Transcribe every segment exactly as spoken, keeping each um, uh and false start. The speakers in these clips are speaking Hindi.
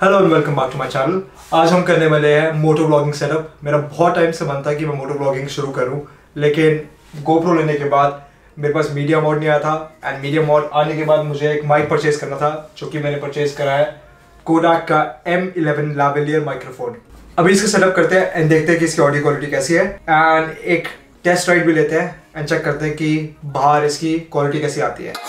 Hello and welcome back to my channel. आज हम करने वाले हैं मोटो व्लॉगिंग सेटअप। मेरा बहुत टाइम से मन था कि मैं मोटो व्लॉगिंग शुरू करूं, लेकिन गोप्रो लेने के बाद मेरे पास मीडिया मोड नहीं आया था। एंड मीडिया मोड आने के बाद मुझे एक माइक परचेज करना था, जो कि मैंने परचेज करा है कोडाक का एम इलेवन लावेलियर माइक्रोफोन। अभी इसका सेटअप करते हैं एंड देखते हैं कि इसकी ऑडियो क्वालिटी कैसी है, एंड एक टेस्ट राइड भी लेते हैं एंड चेक करते हैं कि बाहर इसकी क्वालिटी कैसी आती है।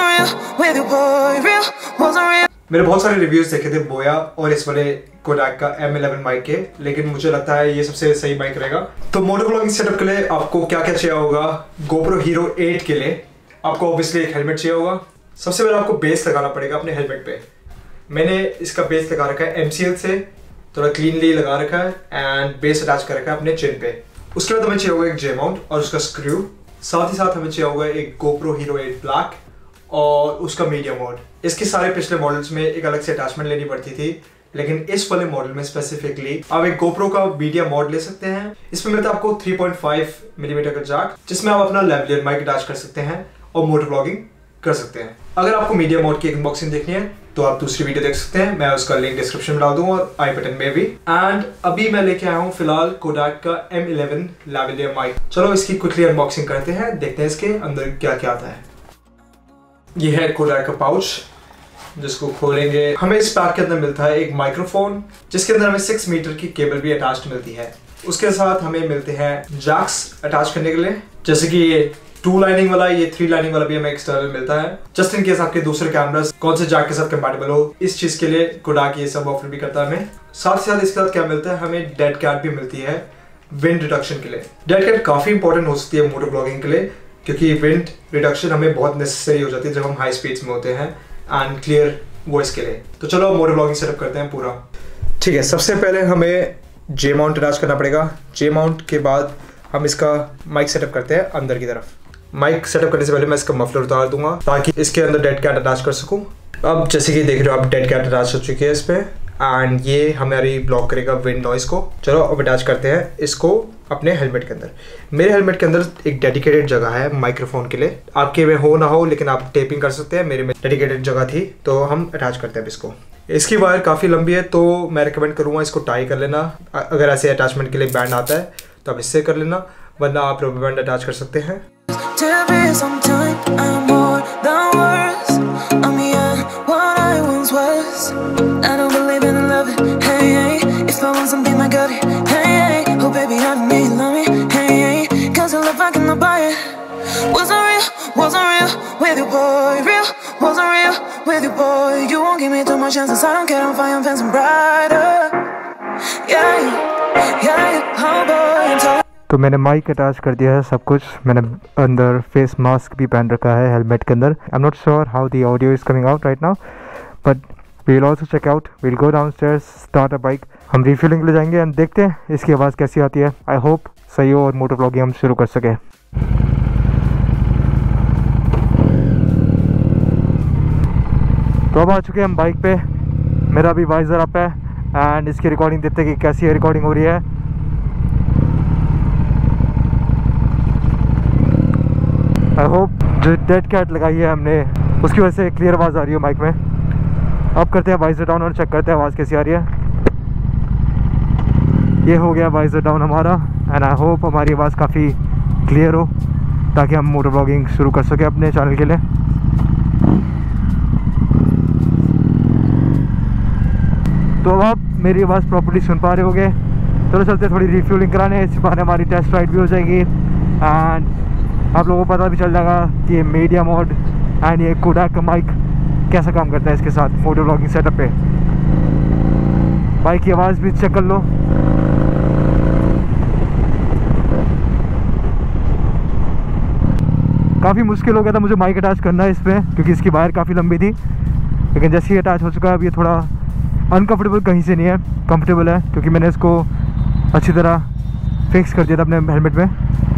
मेरे बहुत सारे रिव्यूज देखे थे बोया और इस वाले कोडाक का एम इलेवन माइक के, लेकिन मुझे लगता है ये सबसे सही माइक रहेगा। तो मोटो व्लॉगिंग सेटअप के लिए आपको क्या क्या चाहिए होगा? गोप्रो हीरो एट के लिए आपको ऑब्वियसली एक हेलमेट चाहिए होगा। सबसे पहले आपको बेस लगाना पड़ेगा अपने हेलमेट पे। मैंने इसका बेस लगा रखा है एम सी एल से, थोड़ा क्लीनली लगा रखा है एंड बेस अटैच कर रखा है अपने चिन पे। उसके बाद हमें चाहिए होगा एक जे माउंट और उसका स्क्रू। साथ ही साथ हमें चाहिए होगा एक गोप्रो हीरो एट ब्लैक और उसका मीडिया मोड। इसके सारे पिछले मॉडल्स में एक अलग से अटैचमेंट लेनी पड़ती थी, लेकिन इस वाले मॉडल में स्पेसिफिकली आप एक गोप्रो का मीडिया मोड ले सकते हैं। इसमें मिलता है आपको थ्री पॉइंट फाइव मिलीमीटर का जैक, जिसमें आप अपना लेवलियर माइक अटैच कर सकते हैं और मोटो व्लॉगिंग कर सकते हैं। अगर आपको मीडिया मोड की अनबॉक्सिंग देखनी है तो आप दूसरी वीडियो देख सकते हैं, मैं उसका लिंक डिस्क्रिप्शन में डाल दूंगा और आई बटन में भी। एंड अभी मैं लेके आया हूँ फिलहाल कोडाक का एम इलेवन लावेलियर माइक। चलो इसकी क्विकली अनबॉक्सिंग करते हैं, देखते हैं इसके अंदर क्या क्या आता है। ये है कोडाक का पाउच, जिसको खोलेंगे हमें इस पैक के अंदर मिलता है एक माइक्रोफोन, जिसके अंदर हमें सिक्स मीटर की केबल भी अटैच मिलती है। उसके साथ हमें मिलते हैं जैक्स अटैच करने के लिए, जैसे कि ये टू लाइनिंग वाला, ये थ्री लाइनिंग वाला भी हमें एक्सटर्नल मिलता है, जस्ट इन केस आपके दूसरे कैमरास कौन से जैक के साथ कंपैटिबल हो। इस चीज के लिए कोडाक ये सब ऑफर भी करता है हमें। साथ ही साथ इसके साथ क्या मिलता है, हमें डेड कैट भी मिलती है विंड रिडक्शन के लिए। डेड कैट काफी इंपॉर्टेंट हो सकती है मोटो व्लॉगिंग के लिए, क्योंकि विंड रिडक्शन हमें बहुत नेसेसरी हो जाती है जब हम हाई स्पीड्स में होते हैं एंड क्लियर वॉइस के लिए। तो चलो मोटो व्लॉगिंग सेटअप करते हैं पूरा। ठीक है, सबसे पहले हमें जे माउंट अटैच करना पड़ेगा। जे माउंट के बाद हम इसका माइक सेटअप करते हैं अंदर की तरफ। माइक सेटअप करने से पहले मैं इसका मफलर उतार दूंगा ताकि इसके अंदर डेड कैट अटैच कर सकूं। अब जैसे कि देख रहे हो आप, डेड कैट अटैच हो चुकी है इस पे एंड ये हमारी ब्लॉक करेगा विंड नॉइस को। चलो अब अटैच करते हैं इसको अपने हेलमेट के अंदर। मेरे हेलमेट के अंदर एक डेडिकेटेड जगह है माइक्रोफोन के लिए, आपके में हो ना हो लेकिन आप टेपिंग कर सकते हैं। मेरे में डेडिकेटेड जगह थी तो हम अटैच करते हैं इसको। इसकी वायर काफ़ी लंबी है तो मैं रिकमेंड करूँगा इसको टाई कर लेना। अगर ऐसे अटैचमेंट के लिए बैंड आता है तो आप इससे कर लेना, वरना आप रबर बैंड अटैच कर सकते हैं। तो मैंने माइक अटैच कर दिया है सब कुछ। मैंने अंदर फेस मास्क भी पहन रखा है हेलमेट के अंदर। I am not sure how the audio is coming out right now, but we will also check out. We will go downstairs, start a bike. हम रिफ्यूलिंग के लिए जाएंगे एंड देखते हैं इसकी आवाज़ कैसी आती है। आई होप सही हो और मोटो व्लॉगिंग हम शुरू कर सके। तो अब आ चुके हैं हम बाइक पे। मेरा अभी वाइजर अप है एंड इसकी रिकॉर्डिंग देखते हैं कि कैसी रिकॉर्डिंग हो रही है। आई होप जो डेड कैट लगाई है हमने उसकी वजह से क्लियर आवाज़ आ रही है माइक में। अब करते हैं वाइजर डाउन और चेक करते हैं आवाज़ कैसी आ रही है। ये हो गया वाइजर डाउन हमारा एंड आई होप हमारी आवाज़ काफ़ी क्लियर हो ताकि हम मोटो व्लॉगिंग शुरू कर सकें अपने चैनल के लिए। तो अब आप मेरी आवाज़ प्रॉपर्ली सुन पा रहे होगे। चलो चलते थोड़ी रिफ्यूलिंग कराने, इस बहाने हमारी टेस्ट राइड भी हो जाएगी एंड आप लोगों को पता भी चल जाएगा कि ये मीडिया मोड एंड ये कोडाक का माइक कैसा काम करता है इसके साथ फोटो व्लॉगिंग सेटअप पे। बाइक की आवाज़ भी चेक कर लो। काफ़ी मुश्किल हो गया था मुझे माइक अटैच करना इस पर, क्योंकि इसकी वायर काफ़ी लंबी थी, लेकिन जैसे ही अटैच हो चुका है अब ये थोड़ा अनकम्फर्टेबल कहीं से नहीं है, कंफर्टेबल है, क्योंकि मैंने इसको अच्छी तरह फिक्स कर दिया था अपने हेलमेट में।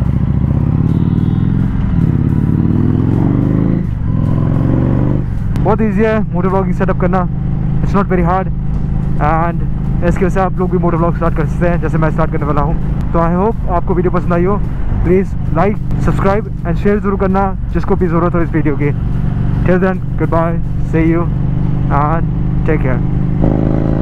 बहुत ईजी है मोटो व्लॉगिंग सेटअप करना, it's not very hard and इसकी वजह से आप लोग भी मोटो व्लॉग स्टार्ट कर सकते हैं जैसे मैं स्टार्ट करने वाला हूँ। तो आई होप आपको वीडियो पसंद आई हो। Please like, subscribe and share ज़रूर करना जिसको भी ज़रूरत हो इस वीडियो की। Till then, goodbye, see you and take care.